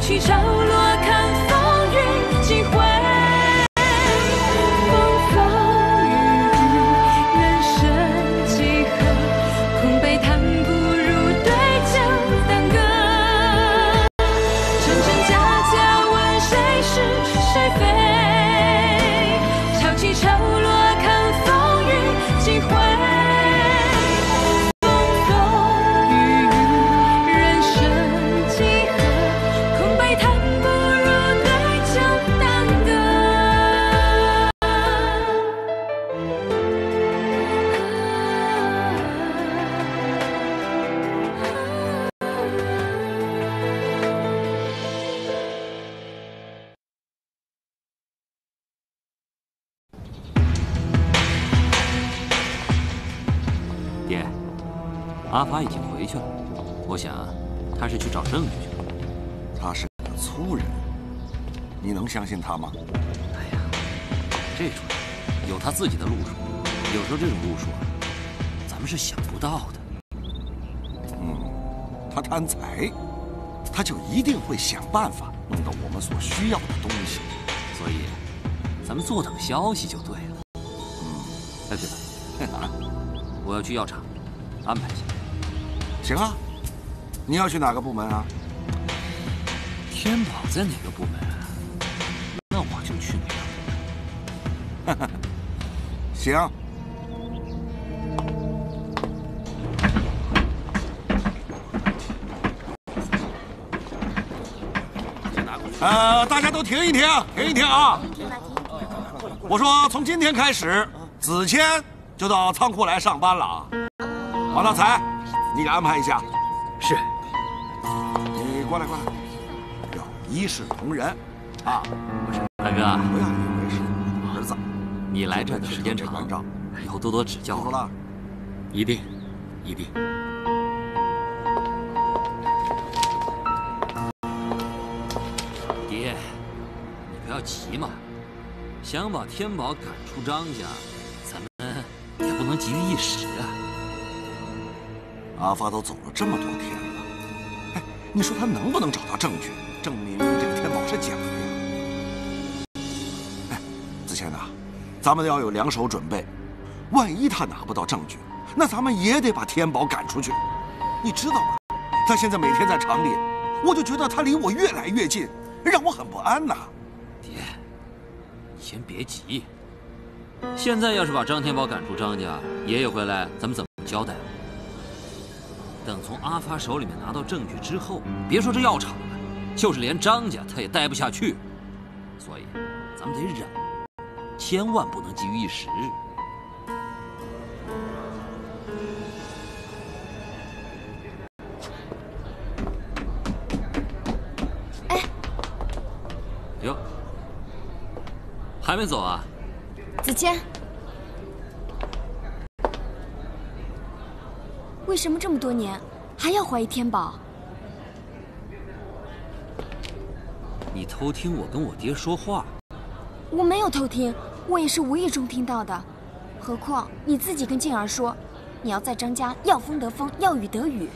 起潮落，看风雨几回。风风雨雨，人生几何？空杯谈不如对酒当歌。真真假假，问谁是谁非？潮起潮落，看风雨几回。 爹，阿发已经回去了，我想他是去找证据去了。 他是个粗人，你能相信他吗？ 哎呀，这种人有他自己的路数，有时候这种路数啊，咱们是想不到的。 他贪财，他就一定会想办法弄到我们所需要的东西。 所以，咱们坐等消息就对了。哎，对了，我要去药厂，安排一下。 行啊，你要去哪个部门啊？ 天宝在哪个部门啊？那我就去哪个部门。 行。大家都停一停，停一停啊！我说，从今天开始，子谦就到仓库来上班了啊。王大才，你给安排一下。 是。 你过来，过来，要一视同仁啊！ 不是，大哥， 不要以为是儿子。 你来这儿的时间长，以后多多指教。 说了， 一定，一定。爹，你不要急嘛，想把天宝赶出张家，咱们也不能急于一时啊。 阿发都走了这么多天了，哎，你说他能不能找到证据，证明这个天宝是假的呀？哎，子谦呐，咱们要有两手准备，万一他拿不到证据，那咱们也得把天宝赶出去。你知道吗？他现在每天在厂里，我就觉得他离我越来越近，让我很不安呐。 爹，你先别急。现在要是把张天宝赶出张家，爷爷回来，咱们怎么交代？等从阿发手里面拿到证据之后，别说这药厂了，就是连张家他也待不下去。所以，咱们得忍，千万不能急于一时。 哎， 哟，还没走啊？ 子谦，为什么这么多年还要怀疑天宝？ 你偷听我跟我爹说话？ 我没有偷听，我也是无意中听到的。何况你自己跟静儿说，你要在张家要风得风，要雨得雨。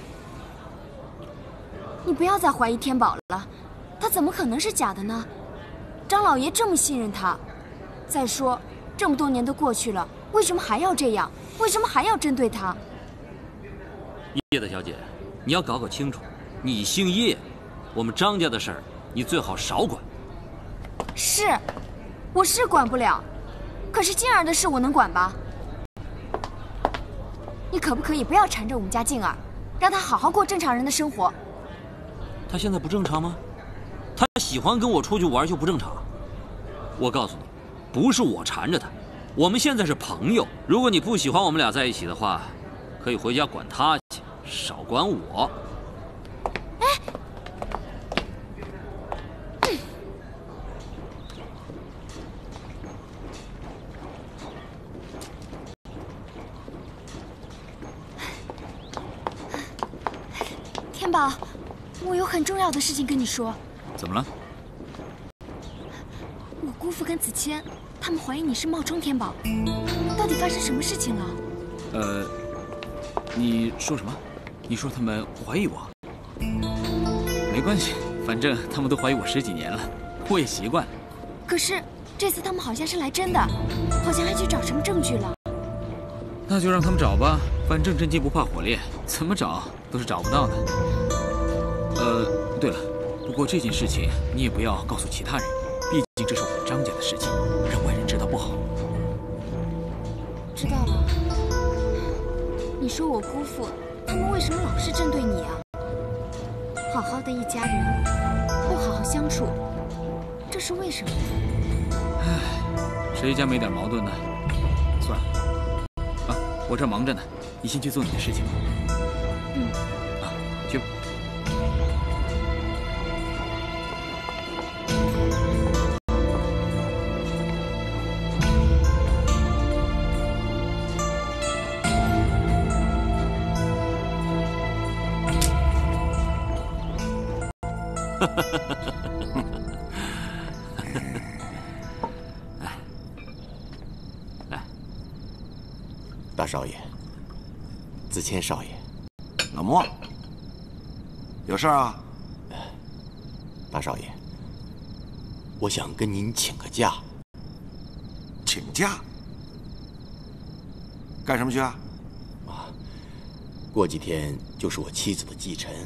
你不要再怀疑天宝了，他怎么可能是假的呢？张老爷这么信任他，再说这么多年都过去了，为什么还要这样？为什么还要针对他？ 叶大小姐，你要搞搞清楚，你姓叶，我们张家的事儿，你最好少管。 是，我是管不了，可是静儿的事我能管吧？你可不可以不要缠着我们家静儿，让她好好过正常人的生活？ 她现在不正常吗？她喜欢跟我出去玩就不正常？我告诉你，不是我缠着她，我们现在是朋友。如果你不喜欢我们俩在一起的话，可以回家管她去，少管我。 哎。天宝，我有很重要的事情跟你说。 怎么了？ 我姑父跟子谦，他们怀疑你是冒充天宝，到底发生什么事情了？ 你说什么？你说他们怀疑我？没关系， 反正他们都怀疑我10几年了，我也习惯了。 可是这次他们好像是来真的，好像还去找什么证据了。 那就让他们找吧，反正真金不怕火炼，怎么找都是找不到的。对了，不过这件事情你也不要告诉其他人，毕竟这是我们张家的事情，让外人知道不好。 知道了。你说我姑父，他们为什么老是针对你啊？好好的一家人，不好好相处，这是为什么？ 唉，谁家没点矛盾呢？算了，啊，我这忙着呢，你先去做你的事情吧。 嗯。 啊，去吧。 大少爷，子谦少爷， 老莫，有事啊？ 大少爷，我想跟您请个假。 请假？干什么去啊？ 过几天就是我妻子的忌辰，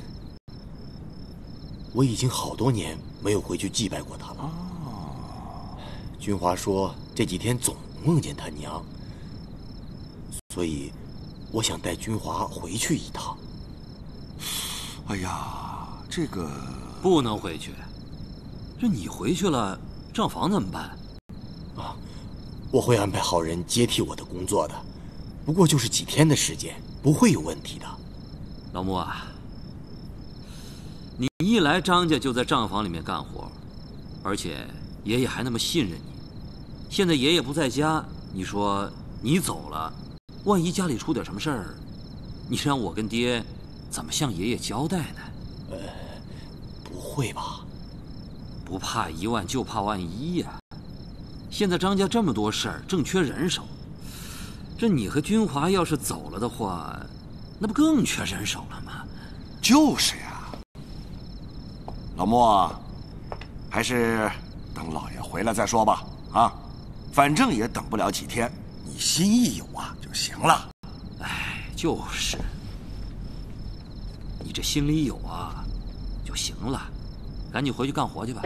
我已经好多年没有回去祭拜过她了。君华说这几天总梦见他娘，所以我想带君华回去一趟。 哎呀，这个不能回去。这你回去了，账房怎么办？ 我会安排好人接替我的工作的，不过就是几天的时间，不会有问题的。 老穆啊，你一来张家就在账房里面干活，而且爷爷还那么信任你。现在爷爷不在家，你说你走了，万一家里出点什么事儿，你让我跟爹怎么向爷爷交代呢？ 不会吧？ 不怕1万就怕万一呀。现在张家这么多事儿，正缺人手。这你和君华要是走了的话，那不更缺人手了吗？ 就是呀。老莫，还是等老爷回来再说吧。啊，反正也等不了几天，你心意有啊就行了。 哎，就是，你这心里有啊就行了，赶紧回去干活去吧。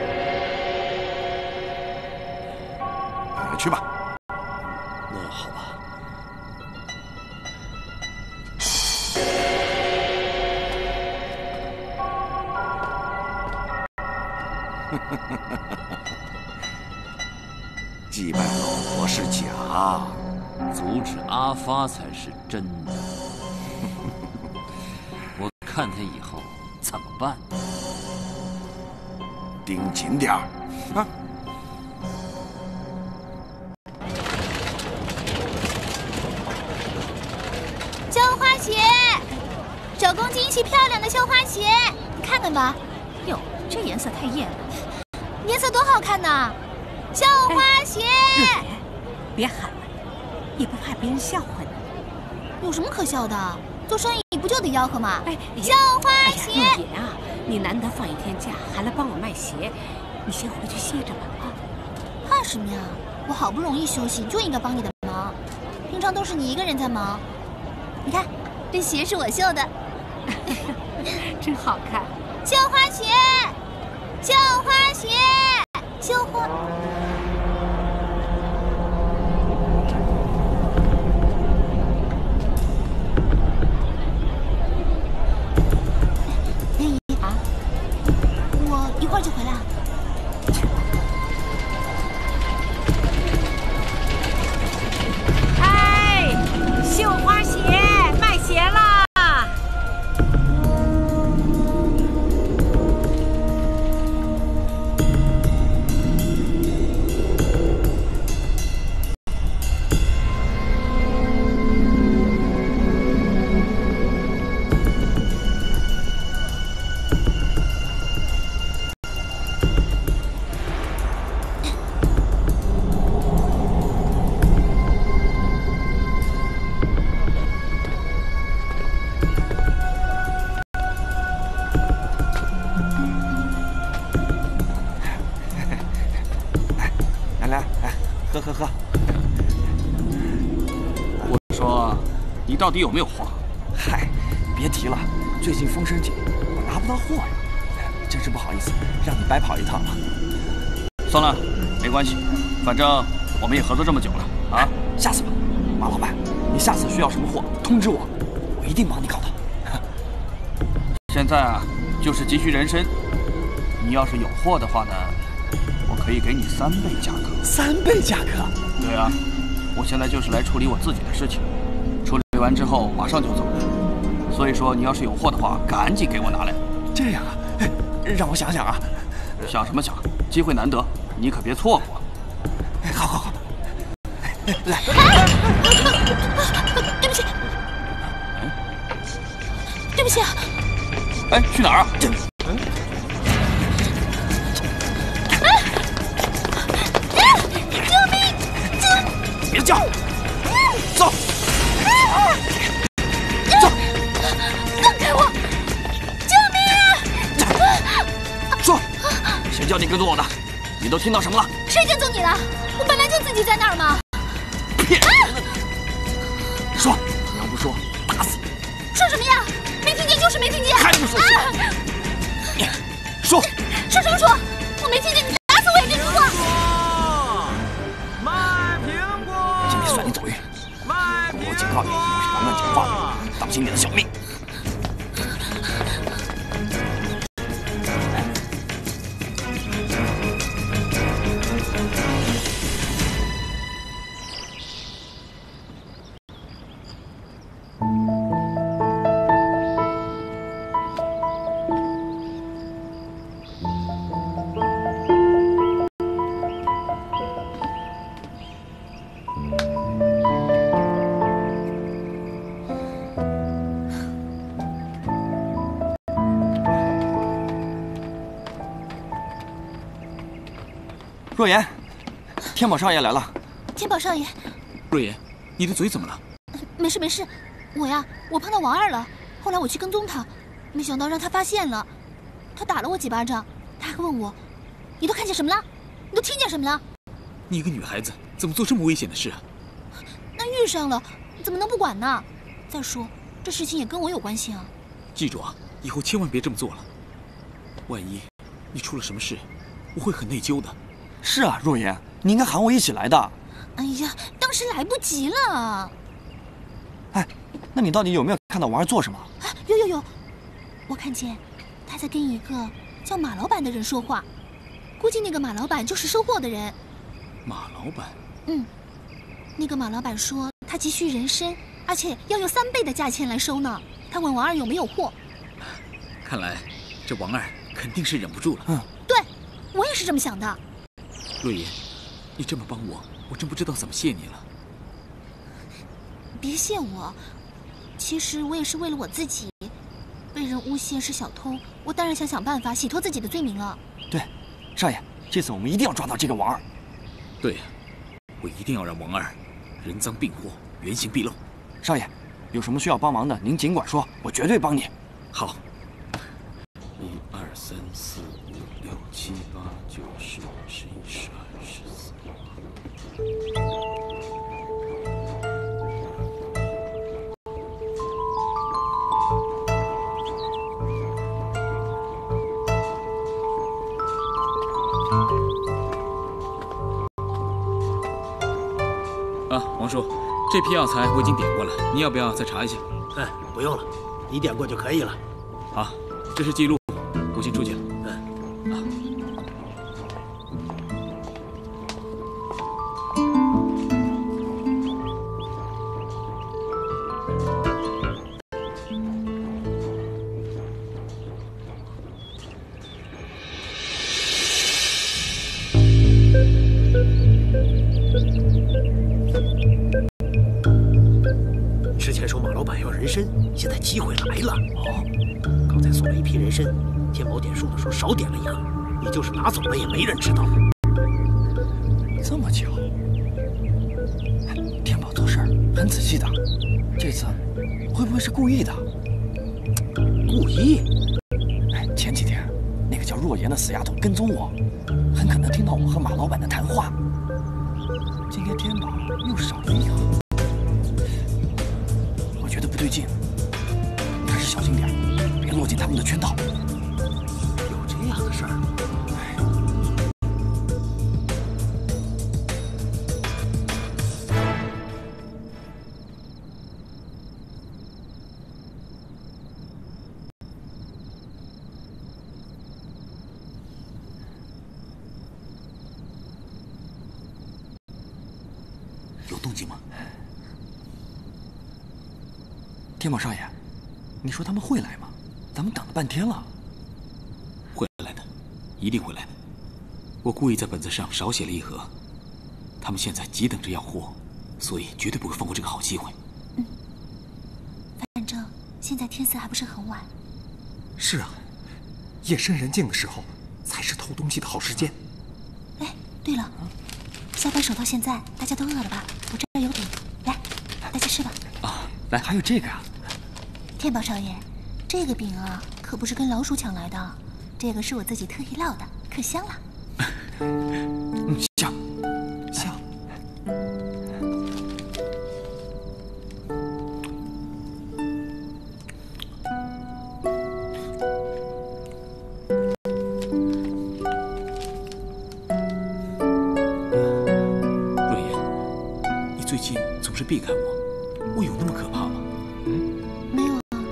去吧。 那好吧。 祭拜老婆是假， 阻止阿发才是真的。我看他以后怎么办？ 盯紧点儿啊！ 绣花鞋，手工精细漂亮的绣花鞋，你看看吧。 哟，这颜色太艳了， 颜色多好看呐！绣花鞋， 别喊了，也不怕别人笑话你。 有什么可笑的？做生意不就得吆喝吗？ 哎， 绣花鞋。 陆爷啊，你难得放1天假，还来帮我卖鞋，你先回去歇着吧啊！ 怕什么呀？我好不容易休息，就应该帮你的忙。平常都是你一个人在忙。你看，这鞋是我绣的， 真好看。 绣花鞋，绣花鞋，绣花。莲姨啊，我一会儿就回来。 哎，绣花鞋卖鞋啦！ 来，哎，喝。 我说，你到底有没有货？ 嗨，别提了，最近风声紧，我拿不到货呀，真是不好意思，让你白跑一趟了。 算了，没关系，反正我们也合作这么久了啊。 下次吧，马老板，你下次需要什么货通知我，我一定帮你搞到。 现在啊，就是急需人参，你要是有货的话呢，我可以给你3倍价格。 3倍价格？ 对啊，我现在就是来处理我自己的事情，处理完之后马上就走人。所以说，你要是有货的话，赶紧给我拿来。 这样啊，让我想想啊。 想什么想？机会难得，你可别错过。 好，来。 对不起，对不起啊。 哎，去哪儿啊？ 救命！ 别叫！走！走！ 放开我！救命啊！ 说，谁叫你跟踪我的？你都听到什么了？ 谁跟踪你了？我本来就自己在那儿嘛。 骗人！说，你要不说，打死你！ 说什么呀？没听见就是没听见。 还不说实话？说！ 说什么说？我没听见，你打死我也跟你说。 卖苹果！ 今天算你走运。我警告你，要是敢乱讲话，当心你的小命。若言，天宝少爷来了。 天宝少爷， 若言，你的嘴怎么了？ 没事，我碰到王二了，后来我去跟踪他，没想到让他发现了，他打了我几巴掌，他还问我，你都看见什么了？你都听见什么了？ 你一个女孩子怎么做这么危险的事啊？ 那遇上了，怎么能不管呢？再说这事情也跟我有关系啊。 记住啊，以后千万别这么做了，万一你出了什么事，我会很内疚的。 是啊，若言，你应该喊我一起来的。 哎呀，当时来不及了。 哎，那你到底有没有看到王二做什么？ 有，我看见他在跟一个叫马老板的人说话，估计那个马老板就是收货的人。 马老板？ 那个马老板说他急需人参，而且要用3倍的价钱来收呢。他问王二有没有货。 看来这王二肯定是忍不住了。 对，我也是这么想的。 若言，你这么帮我，我真不知道怎么谢你了。 别谢我，其实我也是为了我自己。被人诬陷是小偷，我当然想想办法洗脱自己的罪名了。 对，少爷，这次我们一定要抓到这个王二。 对呀，我一定要让王二人赃并获，原形毕露。 少爷，有什么需要帮忙的，您尽管说，我绝对帮你。 好。1、2、3、4、5、6、7、8、9、10、11、12、13。王叔，这批药材我已经点过了，你要不要再查一下？ 不用了，你点过就可以了。 好，这是记录，我先出去了。 之前说马老板要人参，现在机会来了。刚才送了一批人参，天宝点数的时候少点了1盒，你就是拿走了也没人知道。 这么巧，天宝做事很仔细的，这次会不会是故意的？ 故意？ 前几天那个叫若言的死丫头跟踪我，很可能听到我和马老板的谈话。 今天天宝又少了一个，我觉得不对劲，你还是小心点，别落进他们的圈套。 有这样的事儿？ 有动静吗？天宝少爷，你说他们会来吗？咱们等了半天了。 会来的，一定会来的。我故意在本子上少写了一盒，他们现在急等着要货，所以绝对不会放过这个好机会。 反正现在天色还不是很晚。 是啊，夜深人静的时候才是偷东西的好时间。 哎，对了，下班守到现在，大家都饿了吧？我这儿有饼，来，大家吃吧。 啊，来，还有这个啊！ 天宝少爷，这个饼啊，可不是跟老鼠抢来的，这个是我自己特意烙的，可香了。 香，香。 若言，你最近总是避开我，我有那么可怕吗？ 没有啊。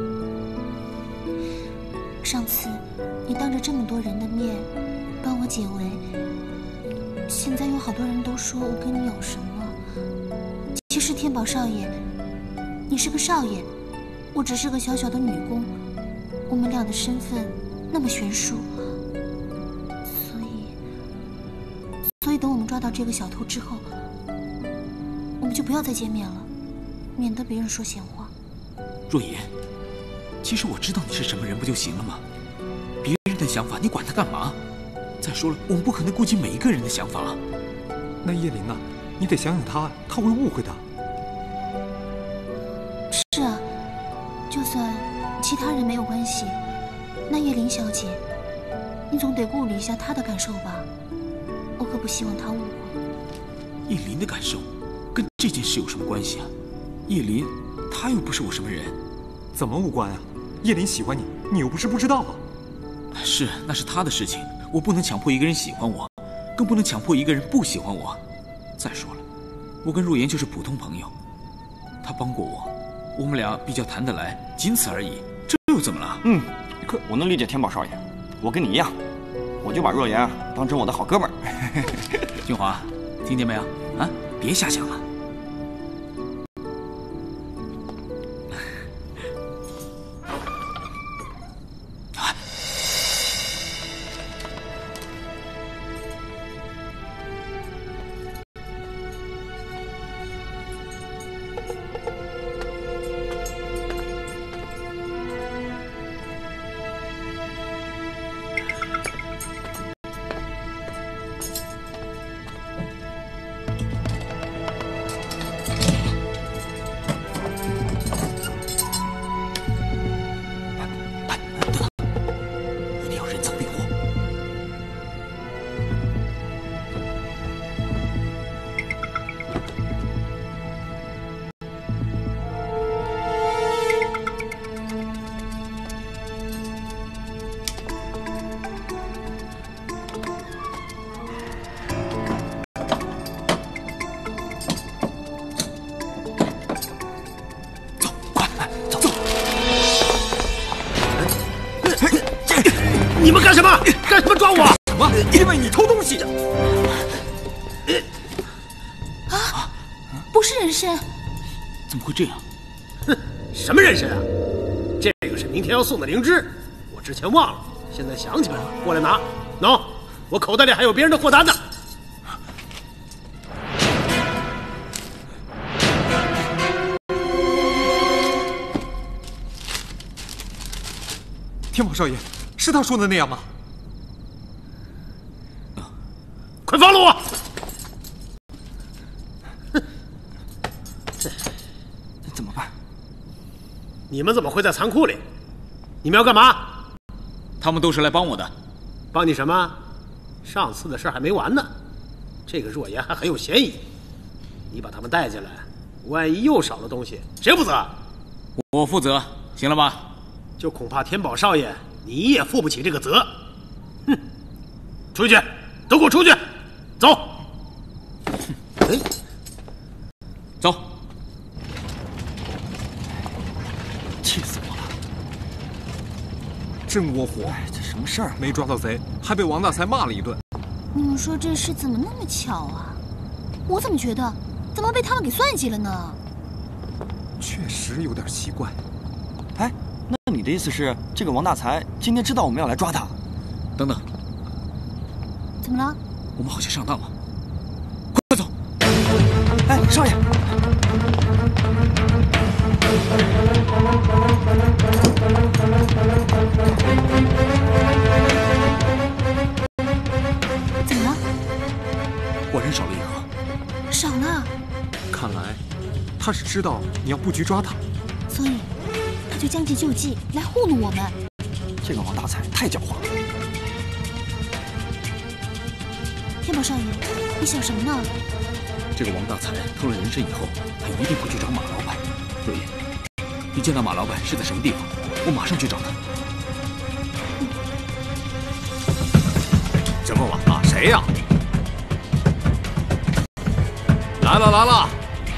上次你当着这么多人的面帮我解围，现在有好多人都说我跟你有什么。其实天宝少爷，你是个少爷，我只是个小小的女工，我们俩的身份那么悬殊，所以等我们抓到这个小偷之后，我们就不要再见面了，免得别人说闲话。 若言，其实我知道你是什么人不就行了吗？别人的想法你管他干嘛？再说了，我们不可能顾及每一个人的想法。 那叶琳呢？你得想想她，她会误会的。 是啊，就算其他人没有关系，那叶琳小姐，你总得顾虑一下她的感受吧？我可不希望她误会。 叶琳的感受跟这件事有什么关系啊？叶琳，她又不是我什么人。 怎么无关啊？叶琳喜欢你，你又不是不知道啊。 是，那是她的事情，我不能强迫一个人喜欢我，更不能强迫一个人不喜欢我。再说了，我跟若言就是普通朋友，她帮过我，我们俩比较谈得来，仅此而已，这又怎么了？ 可我能理解天宝少爷，我跟你一样，我就把若言当成我的好哥们儿。 俊华，听见没有？啊，别瞎想了。 你们干什么？干什么抓我？ 什么？因为你偷东西。 啊！不是人参。 怎么会这样？ 哼，什么人参啊？这个是明天要送的灵芝，我之前忘了，现在想起来了，过来拿。喏，我口袋里还有别人的货单呢。 天宝少爷，是他说的那样吗？ 快放了我！ 怎么办？ 你们怎么会在仓库里？你们要干嘛？ 他们都是来帮我的。 帮你什么？上次的事还没完呢。 这个若言还很有嫌疑。你把他们带进来，万一又少了东西，谁负责？ 我负责，行了吧？ 就恐怕天宝少爷你也负不起这个责。哼！出去，都给我出去！走。 走。 气死我了！真窝火！ 这什么事儿？ 没抓到贼，还被王大才骂了一顿。 你们说这事怎么那么巧啊？我怎么觉得，怎么被他们给算计了呢？ 确实有点奇怪。 哎，那你的意思是，这个王大才今天知道我们要来抓他？ 等等， 怎么了？ 我们好像上当了，快走！ 哎，少爷。 怎么了？ 我人少了一盒。 少了？ 看来他是知道你要布局抓他， 所以他就将计就计来糊弄我们。 这个王大才太狡猾了。 天宝少爷，你想什么呢？ 这个王大才偷了人参以后，他一定会去找马老板。若言，你见到马老板是在什么地方？我马上去找他。 这么晚了，谁呀？来了来了！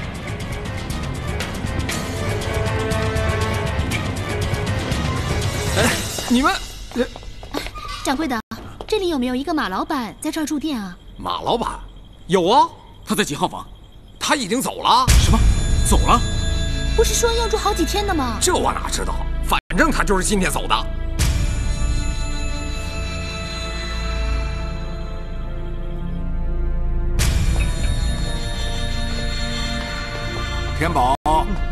哎，你们， 掌柜的，这里有没有一个马老板在这儿住店啊？ 马老板有啊， 他在几号房？ 他已经走了。 什么？走了？ 不是说要住好几天的吗？ 这我哪知道？反正他就是今天走的。 天宝，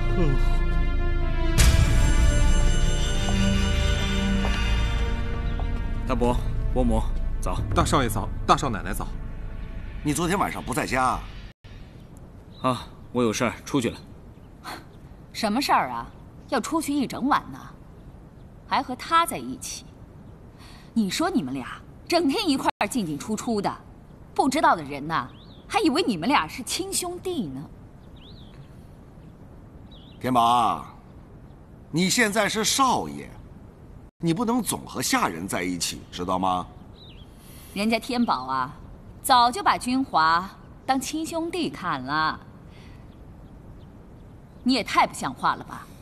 大伯、伯母早。 大少爷早，大少奶奶早。 你昨天晚上不在家？ 啊，我有事儿出去了。 什么事儿啊？要出去一整晚呢，还和他在一起。你说你们俩整天一块儿进进出出的，不知道的人呐，还以为你们俩是亲兄弟呢。 天宝，你现在是少爷，你不能总和下人在一起，知道吗？ 人家天宝啊，早就把君华当亲兄弟看了。你也太不像话了吧！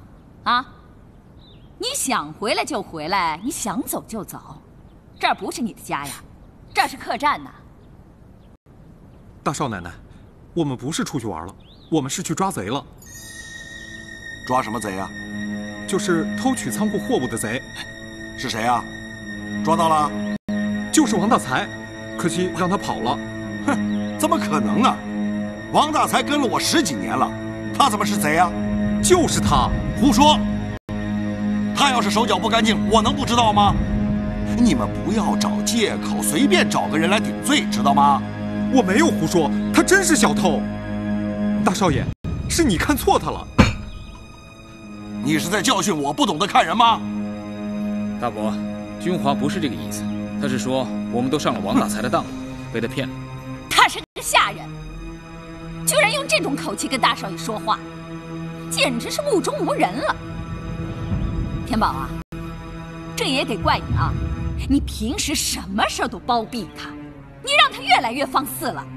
你想回来就回来，你想走就走，这儿不是你的家呀，这儿是客栈呐。 大少奶奶，我们不是出去玩了，我们是去抓贼了。 抓什么贼啊？ 就是偷取仓库货物的贼。 是谁啊？抓到了？ 就是王大才，可惜让他跑了。 哼，怎么可能呢？王大才跟了我10几年了，他怎么是贼啊？ 就是他！ 胡说！他要是手脚不干净，我能不知道吗？你们不要找借口，随便找个人来顶罪，知道吗？ 我没有胡说，他真是小偷。大少爷，是你看错他了。 你是在教训我不懂得看人吗？ 大伯，君华不是这个意思，他是说我们都上了王大才的当，被他骗了。 他是个下人，居然用这种口气跟大少爷说话，简直是目中无人了。天宝啊，这也得怪你啊！你平时什么事都包庇他，你让他越来越放肆了。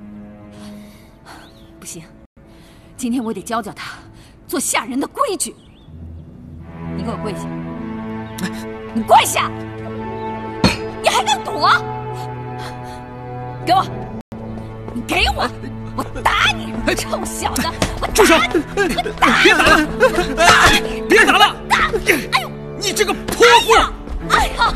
不行，今天我得教教他做下人的规矩。你给我跪下！你跪下！你还敢躲？给我！你给我！我打你，臭小子！我住手！别打了！ 打你！ 别打了！ 打！哎呦， 你这个泼妇！ 哎呀！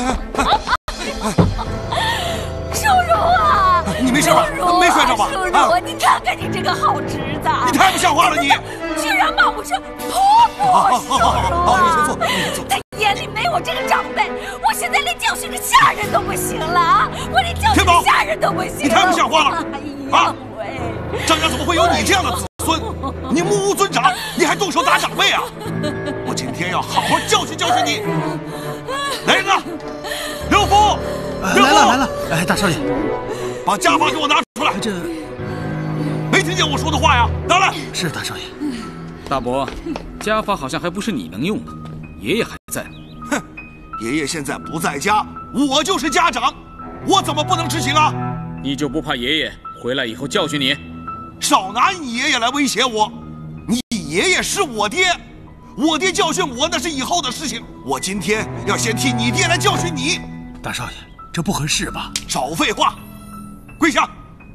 叔叔啊！ 你没事吧？没摔着吧？ 叔叔，你看看你这个好侄子！ 你太不像话了，你！ 居然骂我是泼妇！叔叔，他眼里没我这个长辈，我现在连教训个下人都不行了啊！我连教训个下人都不行了！ 你太不像话了！ 啊！ 张家怎么会有你这样的子孙？你目无尊长，你还动手打长辈啊！我今天要好好教训教训你！来人啊！刘福， 来了！哎，大少爷， 把家法给我拿出来。 这没听见我说的话呀？拿来。 是大少爷。 大伯，家法好像还不是你能用的，爷爷还在。 哼，爷爷现在不在家，我就是家长，我怎么不能执行啊？ 你就不怕爷爷回来以后教训你？ 少拿你爷爷来威胁我！你爷爷是我爹，我爹教训我那是以后的事情，我今天要先替你爹来教训你。 大少爷，这不合适吧？ 少废话，跪下！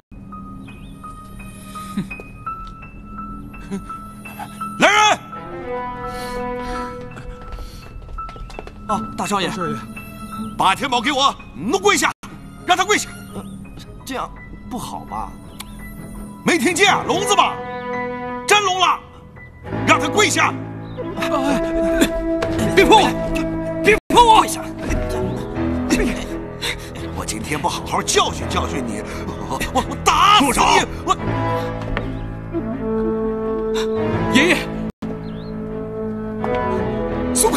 来人！ 啊，大少爷， 大少爷，把天宝给我弄跪下，让他跪下。 这样不好吧？ 没听见啊，聋子吧？真聋了，让他跪下！ 别碰我！别碰我！ 跪下！我今天不好好教训教训你，我打死你！我爷爷， 松开！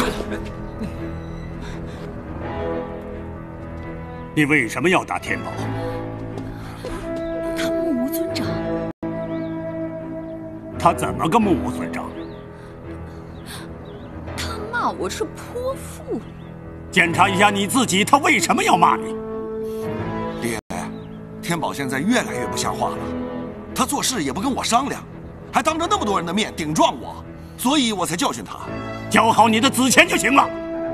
你为什么要打天宝？ 他目无尊长。 他怎么个目无尊长？ 他骂我是泼妇。 检查一下你自己，他为什么要骂你？ 爹，天宝现在越来越不像话了，他做事也不跟我商量，还当着那么多人的面顶撞我，所以我才教训他。 教好你的子谦就行了。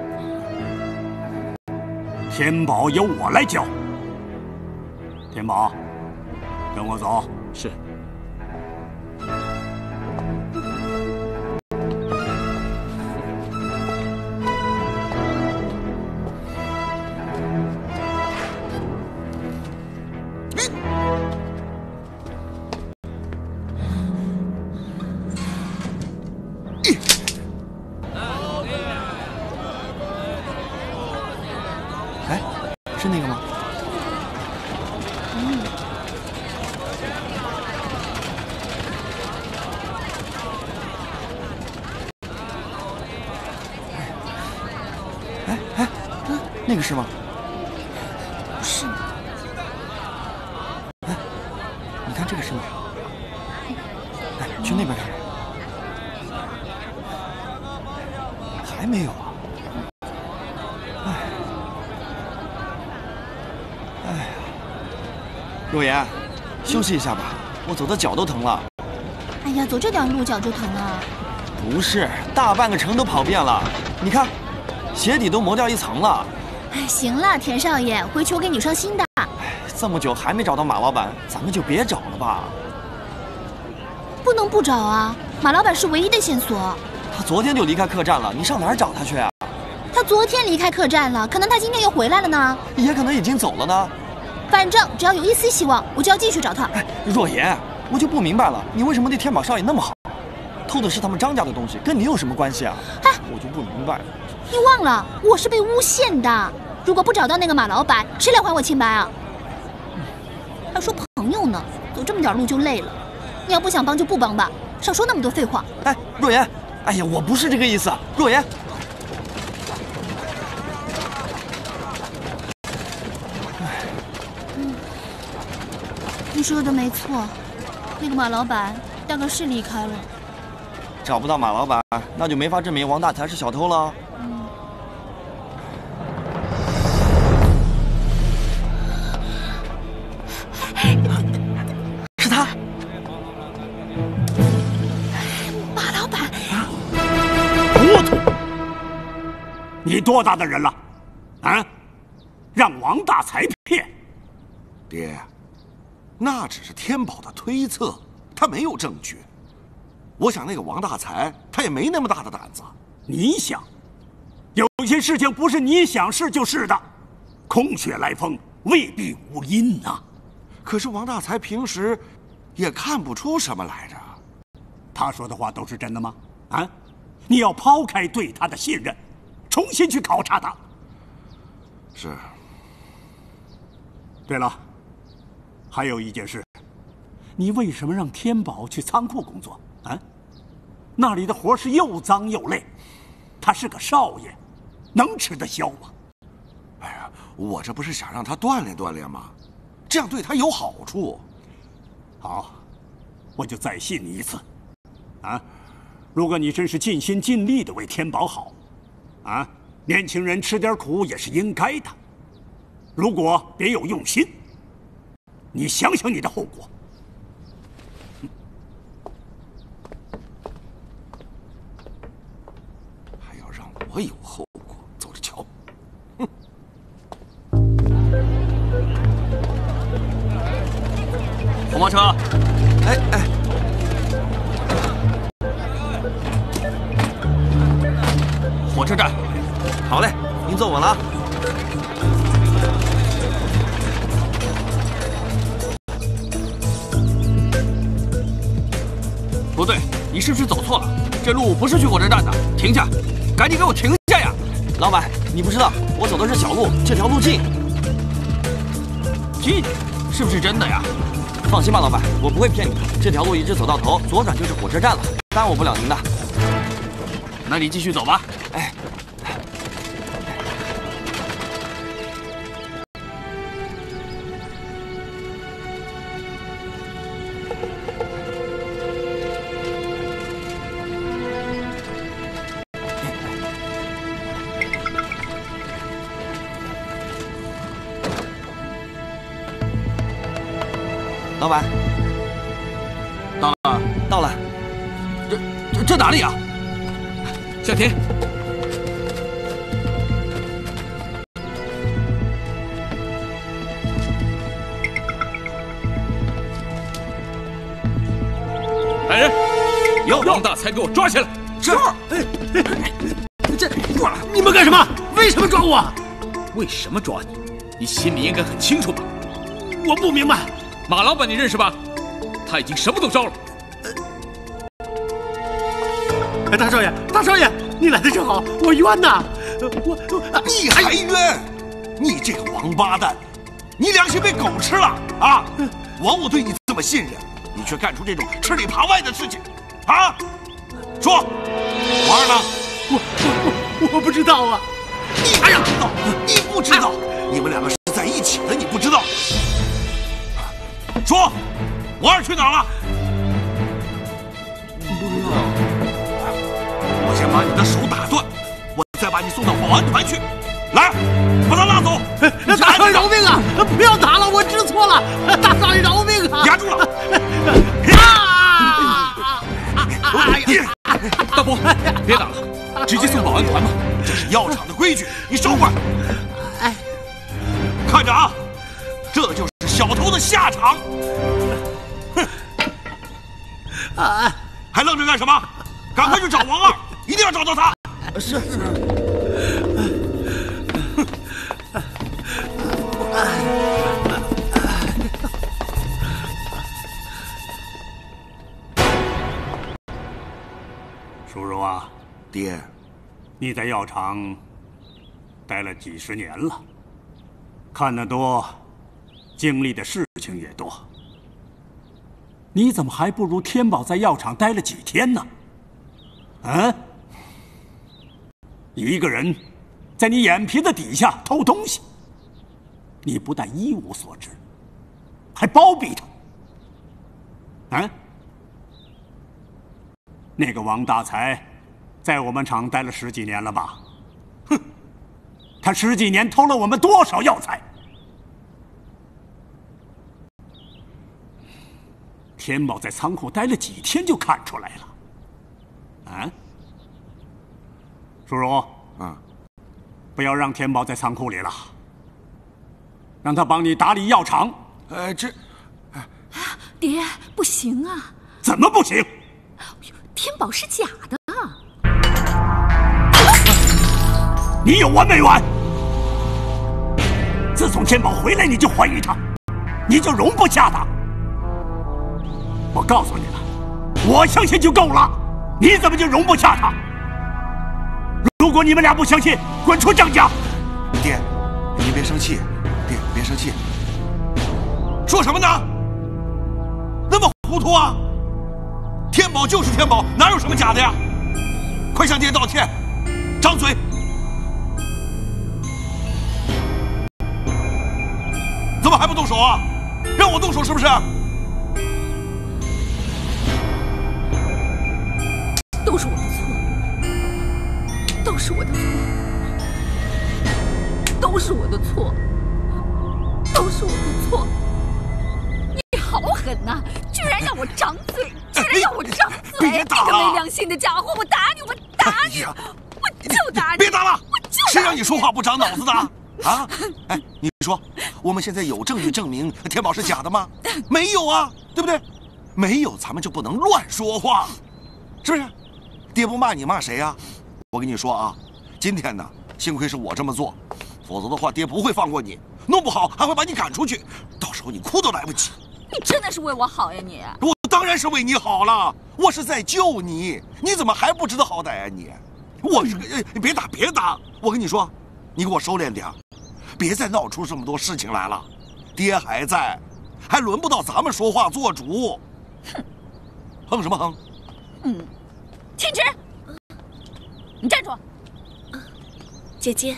天宝由我来教。天宝，跟我走。 是。 是那个吗？那个是吗？ 不是。 哎，你看这个是吗？哎，去那边看看。还没有啊。若言，休息一下吧，我走的脚都疼了。 哎呀，走这点路脚就疼了。 不是，大半个城都跑遍了，你看，鞋底都磨掉一层了。 哎，行了，田少爷，回去我给你双新的。 哎，这么久还没找到马老板，咱们就别找了吧。 不能不找啊，马老板是唯一的线索。 他昨天就离开客栈了，你上哪儿找他去啊？ 他昨天离开客栈了，可能他今天又回来了呢。 也可能已经走了呢。 反正只要有一丝希望，我就要继续找他。 哎，若言，我就不明白了，你为什么对天宝少爷那么好？偷的是他们张家的东西，跟你有什么关系啊？ 哎， 我就不明白了。 你忘了，我是被诬陷的。如果不找到那个马老板，谁来还我清白啊？还说朋友呢，走这么点路就累了。你要不想帮就不帮吧，少说那么多废话。 哎，若言，哎呀，我不是这个意思，若言。 你说的没错，那个马老板大概是离开了。 找不到马老板，那就没法证明王大才是小偷了。是他， 马老板。 糊涂！你多大的人了？啊？让王大才骗？ 爹。那只是天宝的推测，他没有证据。我想那个王大才，他也没那么大的胆子。 你想，有些事情不是你想是就是的，空穴来风未必无因呐。 可是王大才平时也看不出什么来着。 他说的话都是真的吗？啊，你要抛开对他的信任，重新去考察他。 是。 对了。还有一件事，你为什么让天宝去仓库工作啊？那里的活是又脏又累，他是个少爷，能吃得消吗？ 哎呀，我这不是想让他锻炼锻炼吗？ 这样对他有好处。 好，我就再信你一次。啊，如果你真是尽心尽力的为天宝好，啊，年轻人吃点苦也是应该的。如果别有用心，你想想你的后果。 还要让我有后果，走着瞧。哼！ 红包车， 哎哎。 火车站， 好嘞，您坐稳了啊。 不对，你是不是走错了？这路不是去火车站的，停下，赶紧给我停下呀！ 老板，你不知道，我走的是小路，这条路近。 近，是不是真的呀？ 放心吧，老板，我不会骗你的。这条路一直走到头，左转就是火车站了，耽误不了您的。 那你继续走吧。 哎。 老板， 到了， 到了。 这哪里啊？ 向田，来人， 有王大才给我抓起来！ 是。这你们干什么？为什么抓我？ 为什么抓你？你心里应该很清楚吧？ 我不明白。 马老板你认识吧？他已经什么都招了。 大少爷，大少爷，你来的正好，我冤呐！ 你还冤？你这个王八蛋，你良心被狗吃了啊！枉我对你这么信任，你却干出这种吃里扒外的事情，啊！说，王二呢？ 我不知道啊！ 你还想知道？你不知道？你们两个是在一起的，你不知道？ 说，王二去哪儿了？ 不知道。 我先把你的手打断，我再把你送到保安团去。来，把他拉走。 大少爷饶命啊！不要打了，我知错了。大少爷饶命啊！ 压住了！ 大伯，别打了，直接送保安团吧。 这是药厂的规矩，你收回来。哎，看着啊，这就是。 小偷的下场！哼！啊！还愣着干什么？赶快去找王二，一定要找到他！ 是。 叔叔啊， 爹， 你在药厂待了几十年了，看得多。 经历的事情也多，你怎么还不如天宝在药厂待了几天呢？啊！一个人在你眼皮子底下偷东西，你不但一无所知，还包庇他。啊！那个王大才在我们厂待了10几年了吧？哼！他10几年偷了我们多少药材？ 天宝在仓库待了几天就看出来了，啊，叔叔，不要让天宝在仓库里了，让他帮你打理药厂。 爹，不行啊！ 怎么不行？ 天宝是假的。 你有完没完？自从天宝回来，你就怀疑他，你就容不下他。 我告诉你了，我相信就够了，你怎么就容不下他？如果你们俩不相信，滚出张家！ 爹，您别生气，爹别生气。说什么呢？那么糊涂啊！天宝就是天宝，哪有什么假的呀？快向爹道歉，张嘴！怎么还不动手啊？ 让我动手是不是？ 都是我的错，都是我的错，都是我的错，都是我的错！你好狠呐！居然让我张嘴，居然让我张嘴！ 别打了！ 你个没良心的家伙！我打你！我打你！我就打你！ 别打了！ 我就打你！ 谁让你说话不长脑子的？啊！哎，你说，我们现在有证据证明天宝是假的吗？没有啊，对不对？没有，咱们就不能乱说话，是不是？爹不骂你骂谁呀？我跟你说啊，今天呢，幸亏是我这么做，否则的话，爹不会放过你，弄不好还会把你赶出去，到时候你哭都来不及。 你真的是为我好呀你！ 我当然是为你好了，我是在救你，你怎么还不知道好歹啊你？我是别打别打，我跟你说，你给我收敛点，别再闹出这么多事情来了。爹还在，还轮不到咱们说话做主。 哼， 哼什么哼？ 天池，你站住！ 姐姐，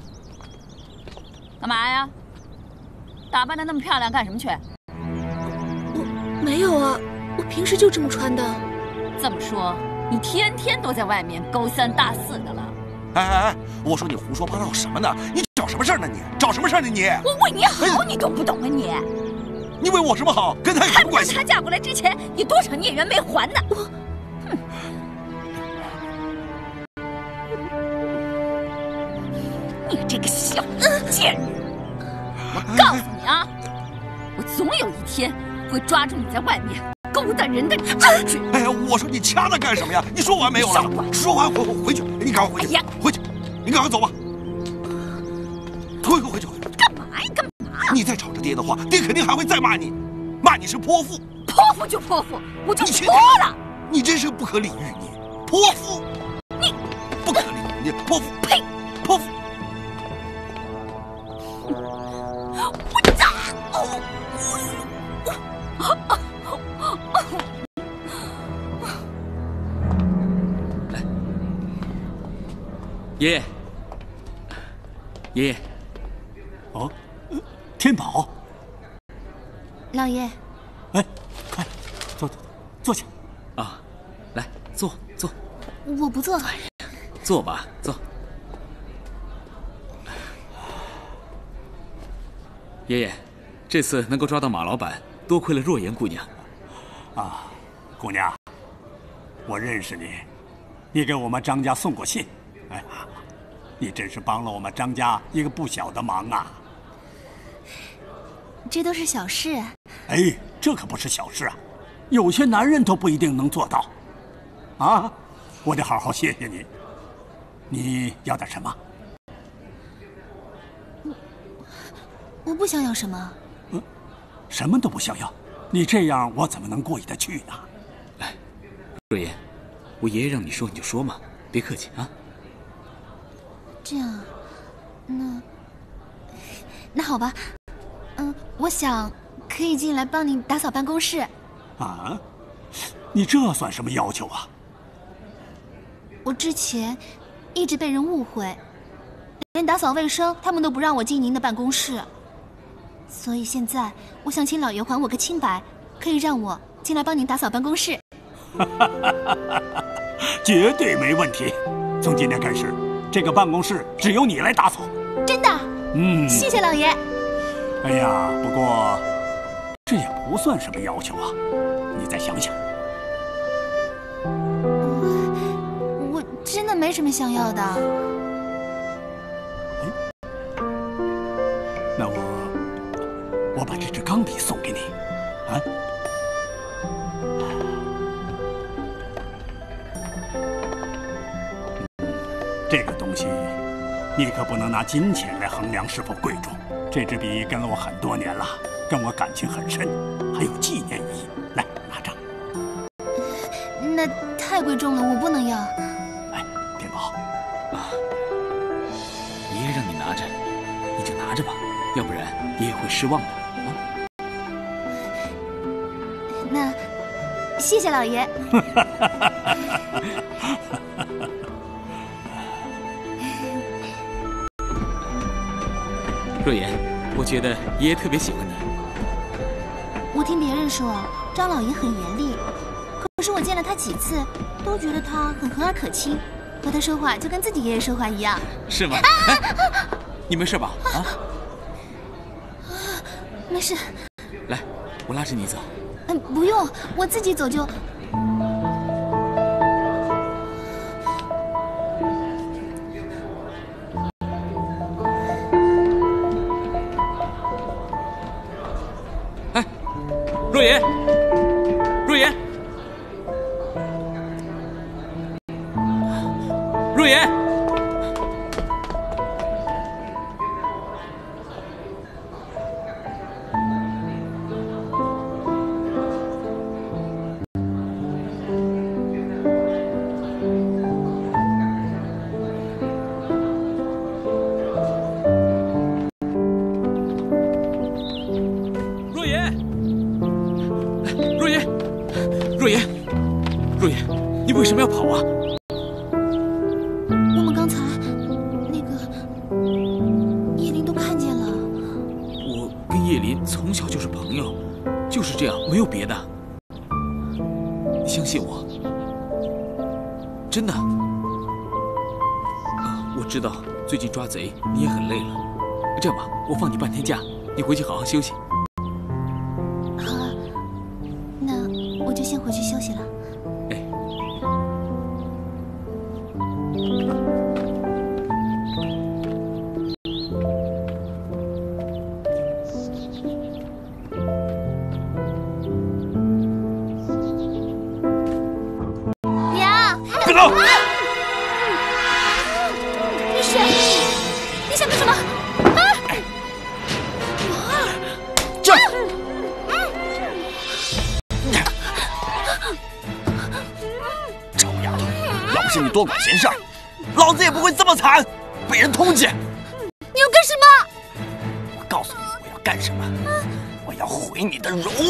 干嘛呀？打扮得那么漂亮干什么去？ 我没有啊，我平时就这么穿的。 这么说，你天天都在外面勾三搭四的了？ 哎，我说你胡说八道什么呢？你找什么事儿呢？你找什么事儿呢？你我为你好，你懂不懂啊你？ 你为我什么好？跟他有什么关系？ 她嫁过来之前，你多少孽缘没还呢？你这个小贱人！我告诉你啊，我总有一天会抓住你在外面勾搭人的证据。 哎呀，我说你掐他干什么呀？你说完没有了？说完回去，你赶快回去。回去，你赶快走吧。回去。 干嘛呀？干嘛？ 你再吵着爹的话，爹肯定还会再骂你，骂你是泼妇。 泼妇就泼妇，我就泼了。 你真是不可理喻，你泼妇， 你不可理喻，你泼妇， 呸， 泼妇。 爷爷，爷爷， 哦，天宝， 老爷， 哎，快，坐下。 啊，来坐。 我不坐。 坐吧，坐。爷爷，这次能够抓到马老板，多亏了若言姑娘。 啊，姑娘，我认识你，你给我们张家送过信。哎呀，你真是帮了我们张家一个不小的忙啊！ 这都是小事。 哎，这可不是小事啊，有些男人都不一定能做到。啊，我得好好谢谢你。你要点什么？ 我不想要什么。 什么都不想要，你这样我怎么能过意得去呢？ 哎，若言，我爷爷让你说你就说嘛，别客气啊。 这样，那好吧，我想可以进来帮你打扫办公室。 啊，你这算什么要求啊？ 我之前一直被人误会，连打扫卫生他们都不让我进您的办公室，所以现在我想请老爷还我个清白，可以让我进来帮您打扫办公室。 绝对没问题，从今天开始。这个办公室只由你来打扫， 真的？谢谢老爷。 哎呀，不过这也不算什么要求啊，你再想想。 我真的没什么想要的。 那我把这支钢笔送给你，啊。这个东西，你可不能拿金钱来衡量是否贵重。这支笔跟了我很多年了，跟我感情很深，还有纪念意义。来，拿着。 那太贵重了，我不能要。 哎，天宝， 爷爷让你拿着，你就拿着吧，要不然爷爷会失望的啊。 那，谢谢老爷。 若言，我觉得爷爷特别喜欢你。 我听别人说张老爷很严厉，可是我见了他几次，都觉得他很和蔼可亲，和他说话就跟自己爷爷说话一样。 是吗？哎，你没事吧？啊？ 没事。 来，我拉着你走。 不用，我自己走就。 哎，若言，若言，若言。你为什么要跑啊？ 我们刚才那个叶林都看见了。 我跟叶林从小就是朋友，就是这样，没有别的。你相信我，真的。我知道最近抓贼你也很累了，这样吧，我放你半天假，你回去好好休息。 好啊，那我就先回去休息了。 你想干什么？啊！ 这，臭丫头，要不是你多管闲事儿，老子也不会这么惨，被人通缉。 你要干什么？ 我告诉你，我要干什么？我要毁你的容。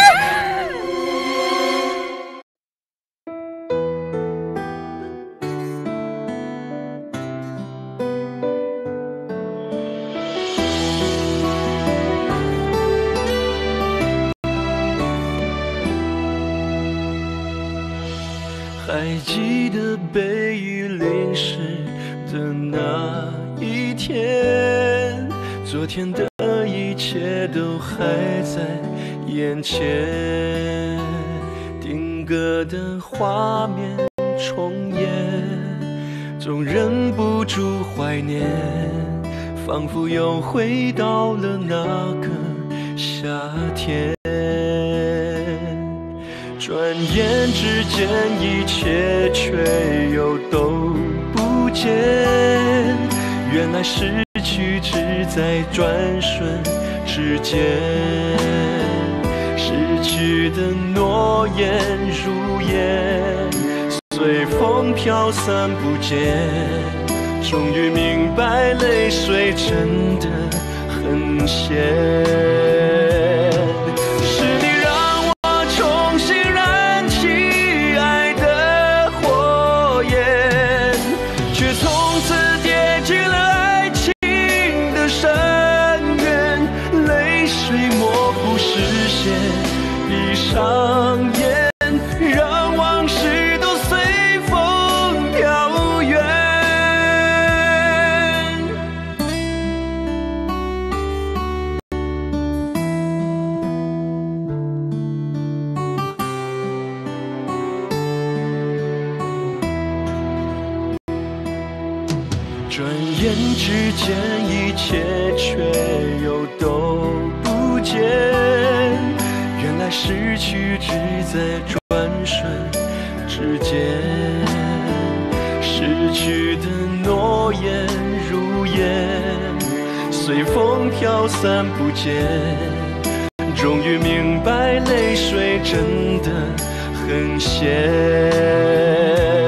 还记得被雨淋湿的那一天，昨天的一切都还在眼前，定格的画面重演，总忍不住怀念，仿佛又回到了那个夏天。转眼之间，一切却又都不见。原来失去只在转瞬之间，失去的诺言如烟，随风飘散不见。终于明白，泪水真的很咸。上演，让往事都随风飘远。转眼之间，一切却又都不见。原来失去只在转瞬之间，失去的诺言如烟，随风飘散不见。终于明白，泪水真的很咸。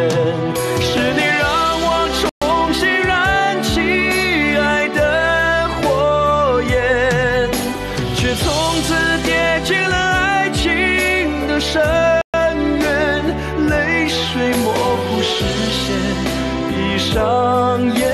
深渊，泪水模糊视线，闭上眼。